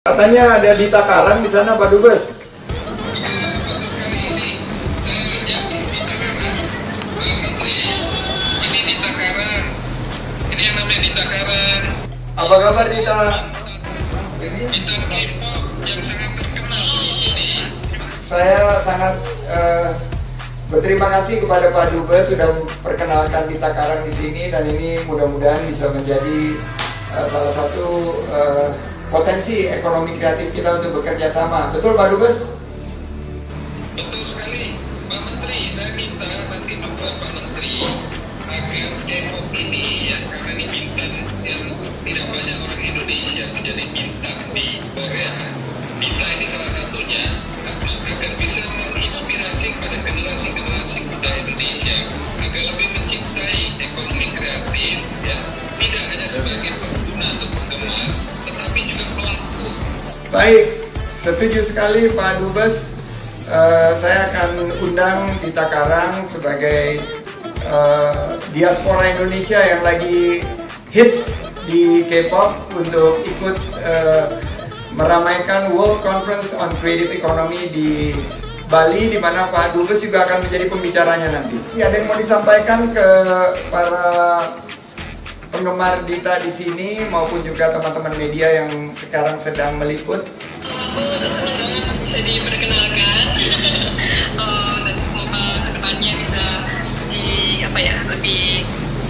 Katanya ada Dita Karang di sana, Pak Dubes. Bagus sekali ini. Saya ajak Dita Karang, Pak Menteri. Ini Dita Karang. Ini yang namanya Dita Karang. Apa kabar Dita? Dita K-pop yang sangat terkenal di sini. Saya sangat berterima kasih kepada Pak Dubes sudah memperkenalkan Dita Karang di sini, dan ini mudah-mudahan bisa menjadi salah satu potensi ekonomi kreatif kita untuk bekerja sama. Betul Pak Dubes? Betul sekali, Pak Menteri. Saya minta nanti dukung Pak Menteri agar K-pop ini, ya, karena ini bintang yang tidak banyak orang Indonesia menjadi bintang di Korea. Dita ini salah satunya, agar bisa menginspirasi kepada generasi-generasi muda Indonesia agar lebih mencintai ekonomi kreatif, ya, tidak hanya sebagai pengguna atau penggemar, tetapi juga pelaku. Baik, setuju sekali Pak Dubes. Saya akan undang Dita Karang sebagai diaspora Indonesia yang lagi hits di K-pop untuk ikut meramaikan World Conference on Creative Economy di Bali, di mana Pak Dubes juga akan menjadi pembicaranya nanti. Ada yang mau disampaikan ke para penggemar Dita di sini maupun juga teman-teman media yang sekarang sedang meliput? Aku senang banget bisa diperkenalkan dan semoga kedepannya bisa lebih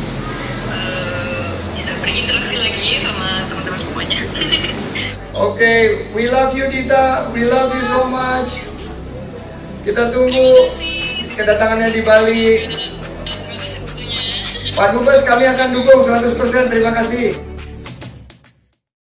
bisa berinteraksi lagi sama teman-teman semuanya. Oke, we love you Dita, we love you so much. Kita tunggu kedatangannya di Bali. Pak Dubes, kami akan dukung 100%. Terima kasih.